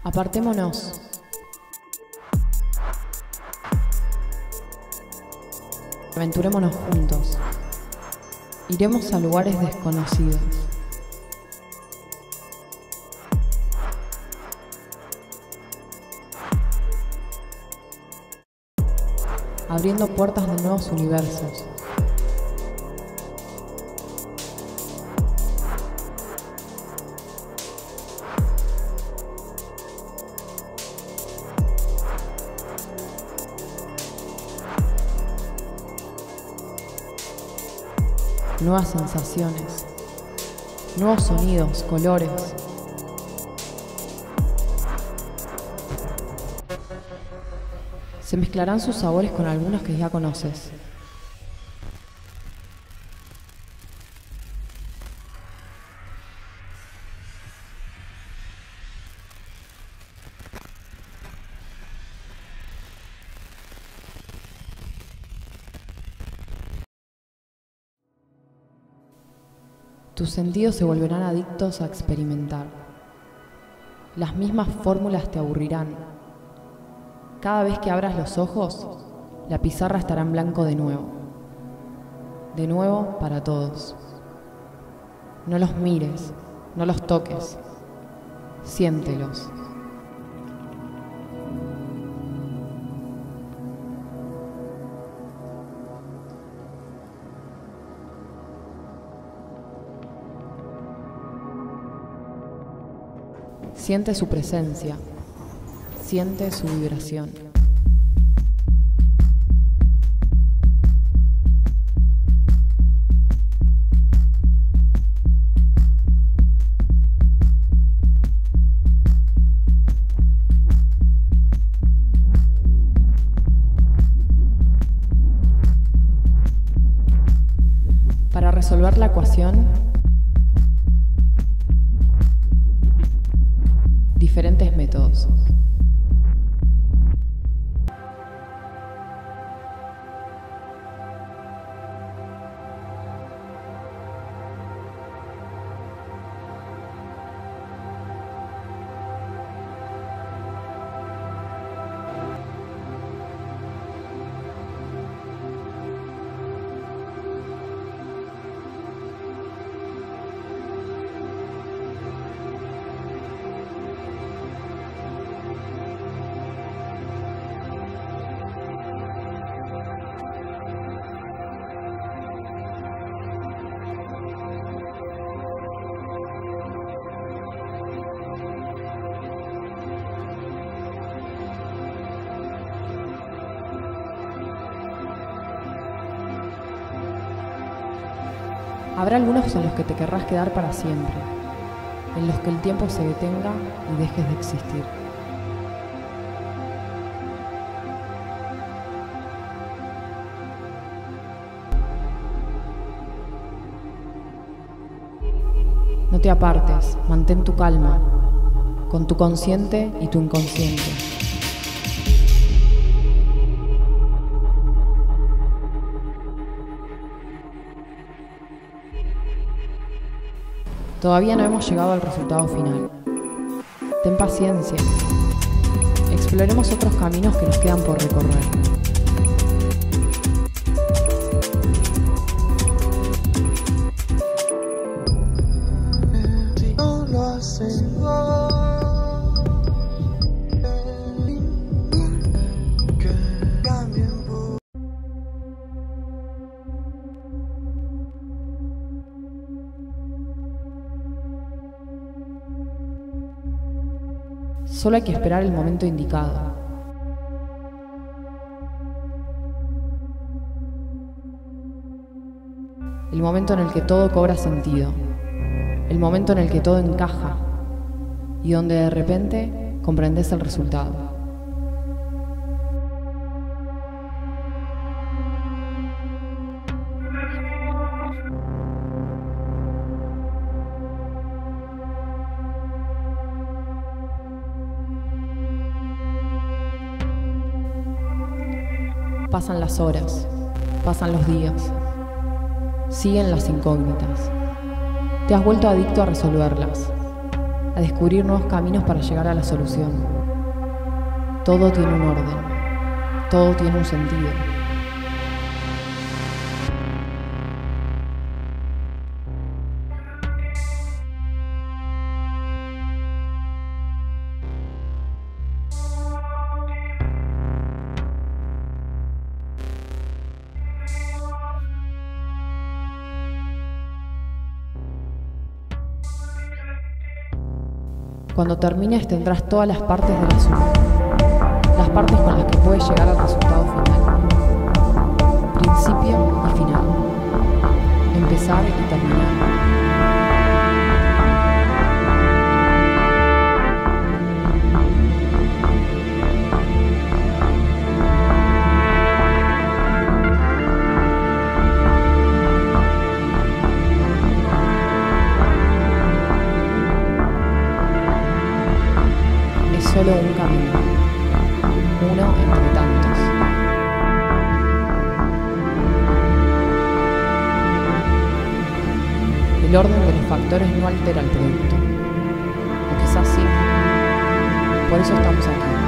Apartémonos. Aventurémonos juntos. Iremos a lugares desconocidos. Abriendo puertas de nuevos universos. Nuevas sensaciones, nuevos sonidos, colores. Se mezclarán sus sabores con algunos que ya conoces. Tus sentidos se volverán adictos a experimentar. Las mismas fórmulas te aburrirán. Cada vez que abras los ojos, la pizarra estará en blanco de nuevo. De nuevo para todos. No los mires, no los toques. Siéntelos. Siente su presencia, siente su vibración. Para resolver la ecuación, diferentes métodos. Habrá algunos en los que te querrás quedar para siempre, en los que el tiempo se detenga y dejes de existir. No te apartes, mantén tu calma, con tu consciente y tu inconsciente. Todavía no hemos llegado al resultado final. Ten paciencia. Exploremos otros caminos que nos quedan por recorrer. Solo hay que esperar el momento indicado. El momento en el que todo cobra sentido. El momento en el que todo encaja. Y donde de repente comprendes el resultado. Pasan las horas, pasan los días, siguen las incógnitas. Te has vuelto adicto a resolverlas. a descubrir nuevos caminos para llegar a la solución. Todo tiene un orden, todo tiene un sentido. Cuando termines tendrás todas las partes de la suma, las partes con las que puedes llegar al resultado final. Principio y final. Empezar y terminar. Solo un camino, uno entre tantos. El orden de los factores no altera el producto, o quizás sí, por eso estamos aquí.